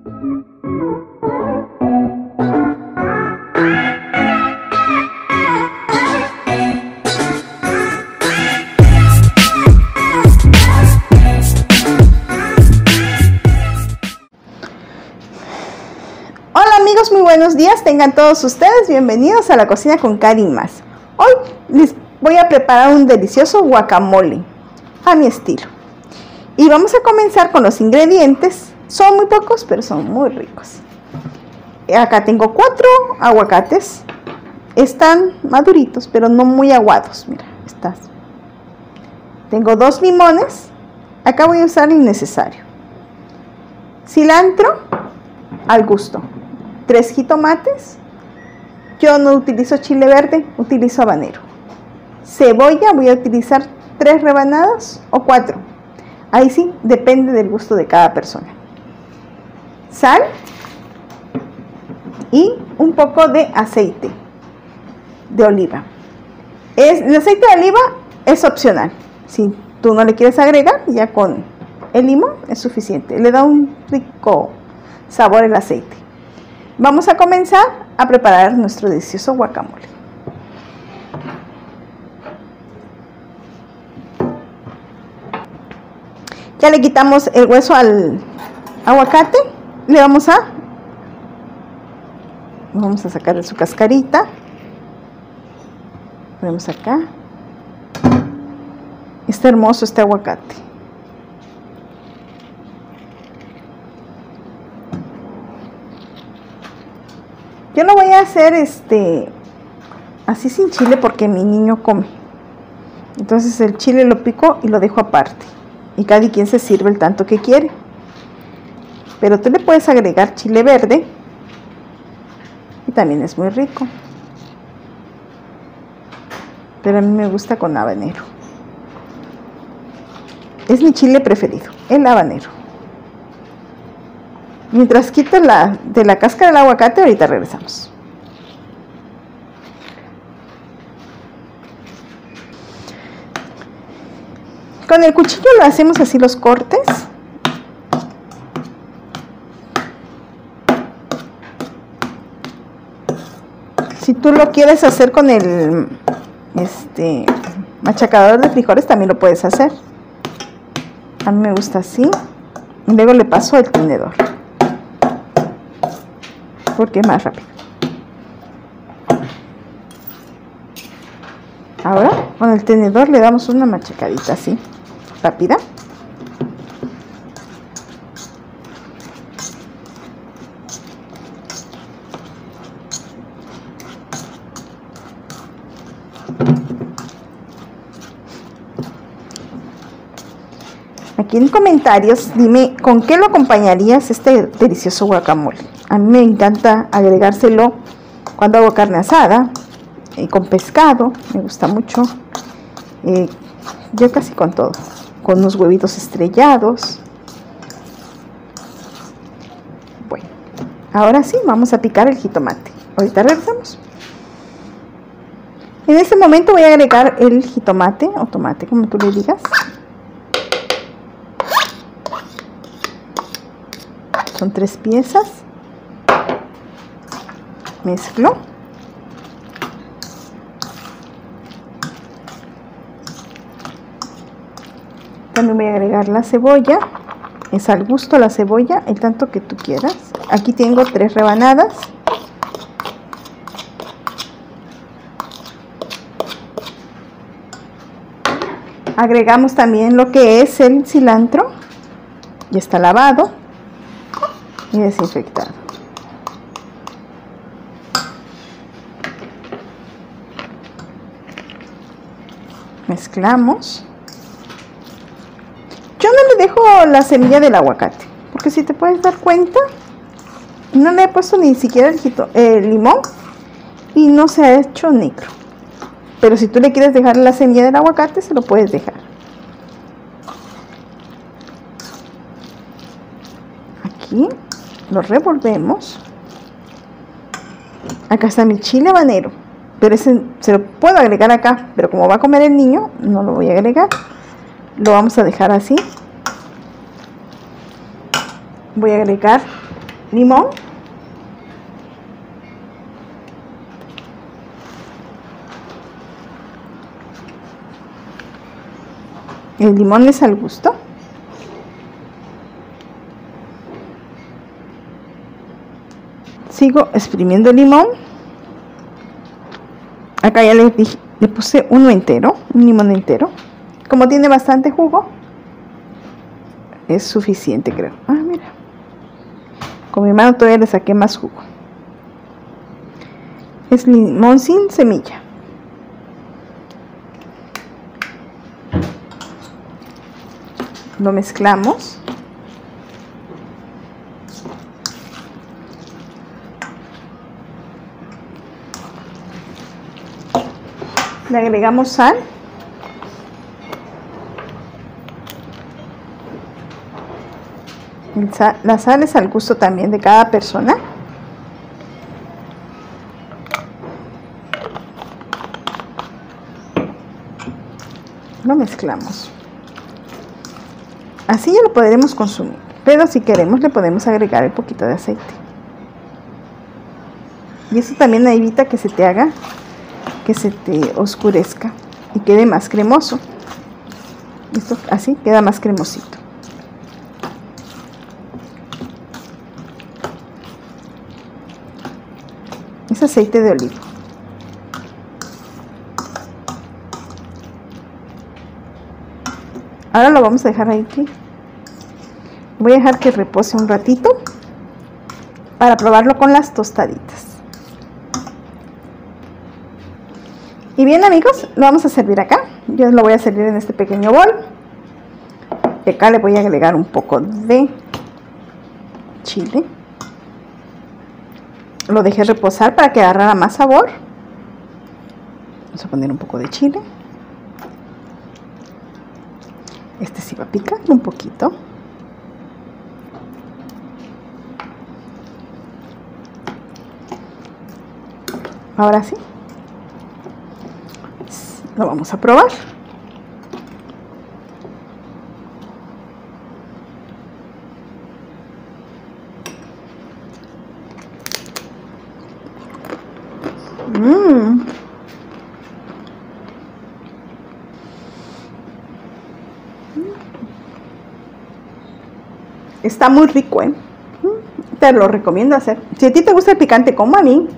Muy buenos días, tengan todos ustedes bienvenidos a la cocina con Cari Más. Hoy les voy a preparar un delicioso guacamole a mi estilo. Y vamos a comenzar con los ingredientes. Son muy pocos, pero son muy ricos. Acá tengo 4 aguacates. Están maduritos, pero no muy aguados. Mira, estas. Tengo 2 limones. Acá voy a usar el necesario. Cilantro al gusto. 3 jitomates, yo no utilizo chile verde, utilizo habanero. Cebolla, voy a utilizar 3 rebanadas o 4. Ahí sí, depende del gusto de cada persona. Sal y un poco de aceite de oliva. El aceite de oliva es opcional. Si tú no le quieres agregar, ya con el limón es suficiente. Le da un rico sabor el aceite. Vamos a comenzar a preparar nuestro delicioso guacamole. Ya le quitamos el hueso al aguacate. Le vamos a sacar de su cascarita. Vemos acá. Está hermoso este aguacate. Yo lo voy a hacer así sin chile porque mi niño come. Entonces el chile lo pico y lo dejo aparte. Y cada quien se sirve el tanto que quiere. Pero tú le puedes agregar chile verde. Y también es muy rico. Pero a mí me gusta con habanero. Es mi chile preferido, el habanero. Mientras quito de la cáscara del aguacate, ahorita regresamos. Con el cuchillo lo hacemos así los cortes. Si tú lo quieres hacer con el machacador de frijoles, también lo puedes hacer. A mí me gusta así. Y luego le paso el tenedor, porque es más rápido. Ahora con el tenedor le damos una machacadita así, rápida. Aquí en comentarios dime con qué lo acompañarías este delicioso guacamole. A mí me encanta agregárselo cuando hago carne asada, con pescado, me gusta mucho. Yo casi con todo, con unos huevitos estrellados. Bueno, ahora sí, vamos a picar el jitomate. Ahorita regresamos. En este momento voy a agregar el jitomate o tomate, como tú le digas. Son 3 piezas. Mezclo. También voy a agregar la cebolla. Es al gusto la cebolla, el tanto que tú quieras. Aquí tengo 3 rebanadas. Agregamos también lo que es el cilantro. Ya está lavado y desinfectado. Mezclamos. Yo no le dejo la semilla del aguacate, porque si te puedes dar cuenta, no le he puesto ni siquiera el limón y no se ha hecho negro. Pero si tú le quieres dejar la semilla del aguacate, se lo puedes dejar. Aquí lo revolvemos. Acá está mi chile habanero, pero ese se lo puedo agregar acá, pero como va a comer el niño, no lo voy a agregar. Lo vamos a dejar así. Voy a agregar limón. El limón es al gusto. Sigo exprimiendo el limón. Acá ya le puse uno entero, un limón entero. Como tiene bastante jugo, es suficiente, creo. Ah, mira. Con mi mano todavía le saqué más jugo. Es limón sin semilla. Lo mezclamos. Le agregamos sal. La sal es al gusto también de cada persona. Lo mezclamos. Así ya lo podremos consumir, pero si queremos le podemos agregar un poquito de aceite. Y eso también evita que se te haga, que se te oscurezca y quede más cremoso. Esto así queda más cremosito. Es aceite de oliva. Ahora lo vamos a dejar ahí. Voy a dejar que repose un ratito para probarlo con las tostaditas. Y bien, amigos, lo vamos a servir acá. Yo lo voy a servir en este pequeño bol. Y acá le voy a agregar un poco de chile. Lo dejé reposar para que agarrara más sabor. Vamos a poner un poco de chile. Este sí va a picar un poquito. Ahora sí. Lo vamos a probar. Está muy rico, ¿eh? Te lo recomiendo hacer. Si a ti te gusta el picante como a mí,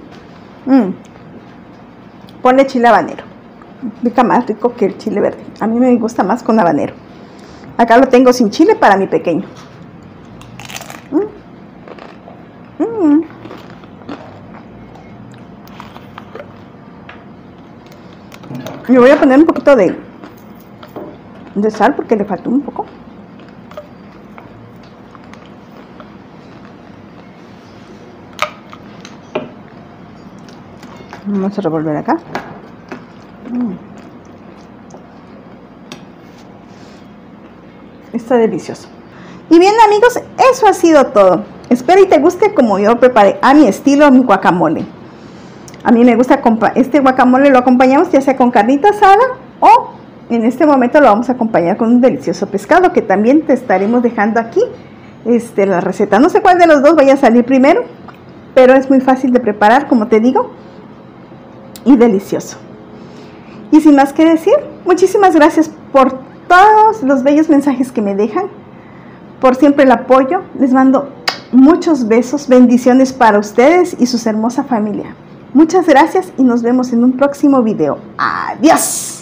ponle chile habanero. Pica más rico que el chile verde. A mí me gusta más con habanero. Acá lo tengo sin chile para mi pequeño. Le voy a poner un poquito de sal porque le faltó un poco. Vamos a revolver acá. Está delicioso. Y bien, amigos, eso ha sido todo. Espero y te guste como yo preparé a mi estilo mi guacamole. A mí me gusta este guacamole, lo acompañamos ya sea con carnita asada o en este momento lo vamos a acompañar con un delicioso pescado que también te estaremos dejando aquí la receta. No sé cuál de los dos vaya a salir primero, pero es muy fácil de preparar, como te digo, y delicioso. Y sin más que decir, muchísimas gracias por todos los bellos mensajes que me dejan, por siempre el apoyo. Les mando muchos besos, bendiciones para ustedes y su hermosa familia. Muchas gracias y nos vemos en un próximo video. ¡Adiós!